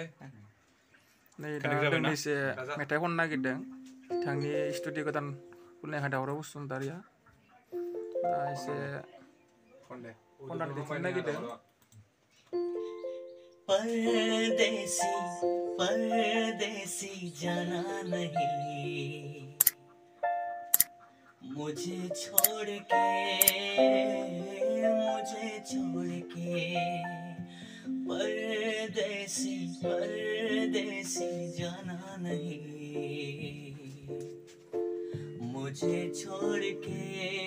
नै दा दोंनैसो मेथाइ खननो नागिरदों बिथांनि स्टुडिअ गोदान खुलिनाय दावराव बसुमतारिया दा एसे खननानै दिन्थिनो नागिरदों। परदेसी परदेसी जाना नहीं मुझे छोड़ के परदेसी परदेसी जाना नहीं मुझे छोड़ के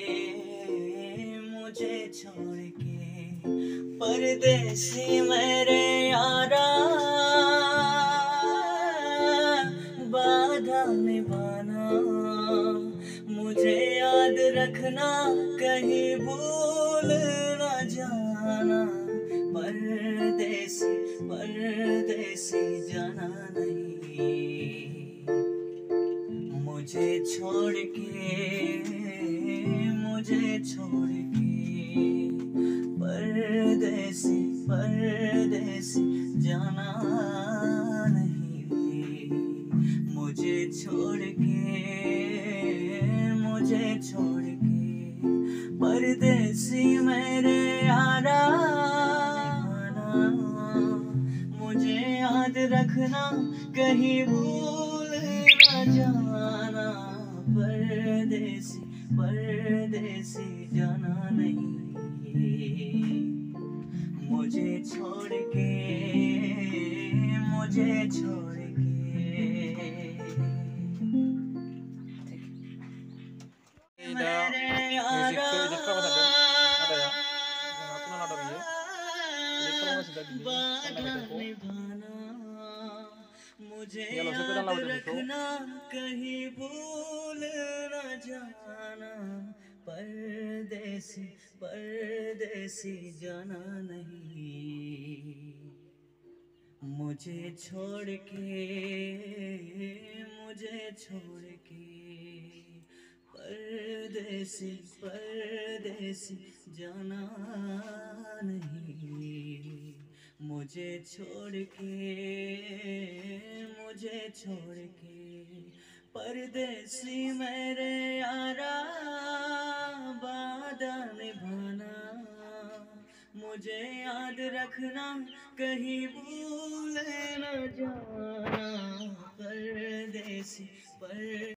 परदेसी मेरे यारा वादा निभाना मुझे याद रखना कहीं भूल न जाना परदेसी परदेसी जाना नहीं मुझे छोड़ के परदेसी परदेसी जाना नहीं मुझे छोड़ के परदेसी मेरे यारा मुझे याद रखना कहीं भूल न जाना परदेसी परदेसी जाना नहीं मुझे छोड़ के मुझे याद रखना कहीं भूल न जाना परदेसी परदेसी जाना नहीं मुझे छोड़ के परदेसी परदेसी जाना नहीं मुझे छोड़ के परदेसी मेरे यारा वादा निभाना मुझे याद रखना कहीं भूल न जाना परदेसी